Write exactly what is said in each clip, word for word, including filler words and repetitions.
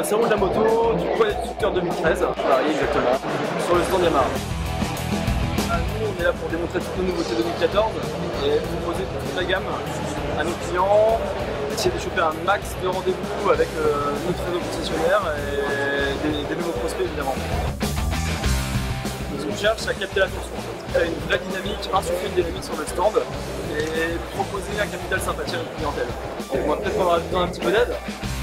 salon de la moto du Poids Destructeur deux mille treize, Paris exactement, sur le stand Yamaha. Nous, on est là pour démontrer toutes nos nouveautés deux mille quatorze et proposer toute la gamme à nos clients, essayer de choper un max de rendez-vous avec euh, notre réseau concessionnaire et des, des nouveaux prospects évidemment. Ce qu'on cherche, c'est à capter l'attention. Il y a une vraie dynamique, insuffler une dynamique sur le stand et proposer un capital sympathie à notre clientèle. Et moi, peut-être qu'on aura besoin d'un petit peu d'aide.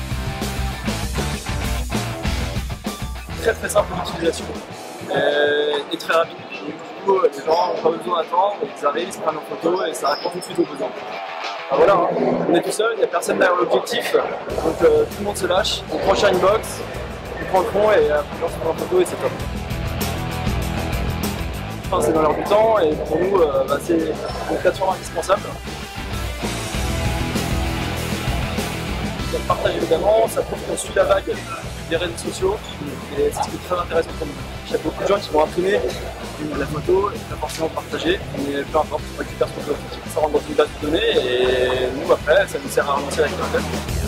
Très très simple d'utilisation et, et très rapide. Donc, du coup, les gens n'ont pas besoin d'attendre, ils arrivent, ils se prennent en photo et ça répond tout de suite aux besoins. Ben voilà, hein. On est tout seul, il n'y a personne derrière l'objectif, donc euh, tout le monde se lâche, on prend une box, on prend le fond et après on se prend en photo et c'est top. Enfin, c'est dans l'air du temps et pour nous, euh, bah, c'est une plateforme indispensable. Il y a le partage évidemment, ça prouve qu'on suit la vague des réseaux sociaux et c'est ce qui est très intéressant pour nous. Il y a beaucoup de gens qui vont imprimer la photo et pas forcément partager, mais peu importe, on récupère ce qu'on veut. Ça rentre dans une base de données et nous après ça nous sert à relancer la clientèle.